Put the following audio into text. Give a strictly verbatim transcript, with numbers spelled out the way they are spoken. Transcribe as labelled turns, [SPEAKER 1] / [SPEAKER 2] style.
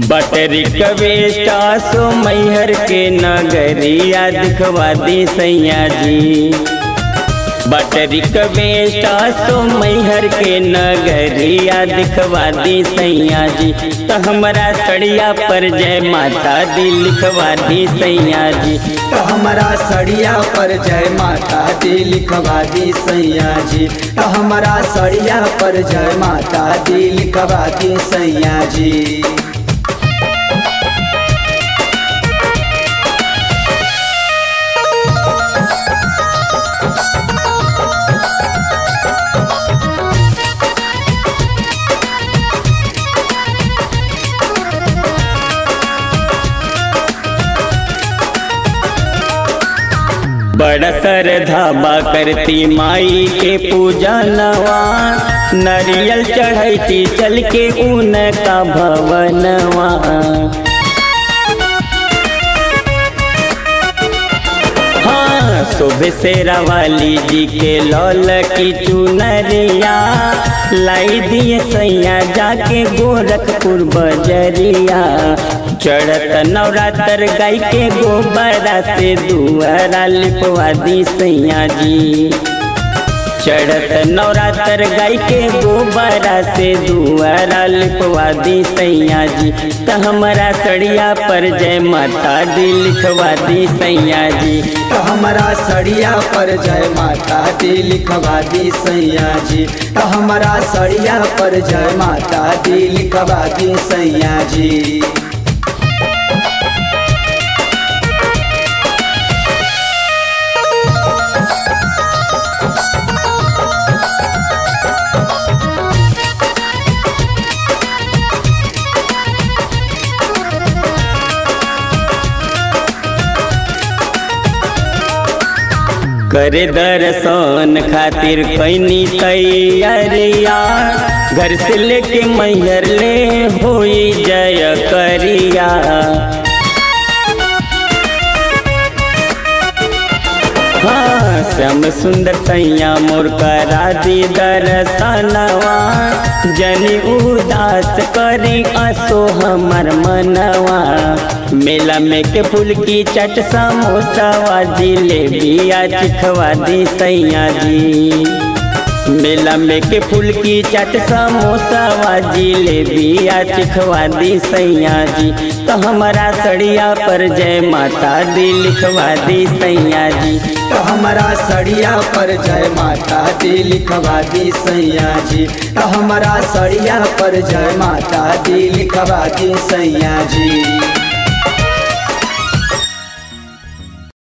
[SPEAKER 1] Buttery कवेटा सो मैहर के नगरिया दिखवा दी सैया जी। बटरी कवेटा सो मैहर के नगरिया दिखवा दी सैया जी। तो हमारा सड़िया पर जय माता दी लिखवा दी सैया जी।
[SPEAKER 2] तो हमारा सड़िया पर जय माता दी लिखवा दी सैया जी। तो हमारा सड़िया पर जय माता दी लिखवा दी सैया जी।
[SPEAKER 1] बड़ा श्रद्धा करती माई के पूजा नवा, नारियल चढ़ती चल के उनका भवनवा। हाँ सुबह शेरा वाली जी के लौल की चुनरिया लाई दिए सैया जाके गोरखपुर बजरिया। चढ़त नवरात्र गाय के गोबरा से दुआरा लिपवा दी सैया जी। चढ़त नवरात्र गाय के गोबरा से दुआरा लिपवा दी सैया जी। तो हमारा सड़िया पर जय माता दी लिखवा दी सैया जी।
[SPEAKER 2] तो हमारा सड़िया पर जय माता दी लिखवा दी सैया जी। तो हमारा सड़िया पर जय माता दी लिखवा दी सैया जी।
[SPEAKER 1] करे दर्शन खातिर कैनी तैयारिया, घर से लेके मैहर ले होई जय करिया। हाँ श्याम सुंदर सैया मोर करा दी दर्शनवा, जनी उदास करी असो हमर मनवा। मेला में के फूल की चट समोसा जिलेबिया चिखवा दी सैया जी। मेला में के फूल की चट समोसा जिलेबिया चिखवा दी सैया जी। तो हमारा सड़िया पर जय माता दी लिखवा दी सैया जी।
[SPEAKER 2] तो हमारा सड़िया पर जय माता दी लिखवा दी सैया जी। तो हमारा सड़िया पर जय माता दी लिखवा दी सैया जी।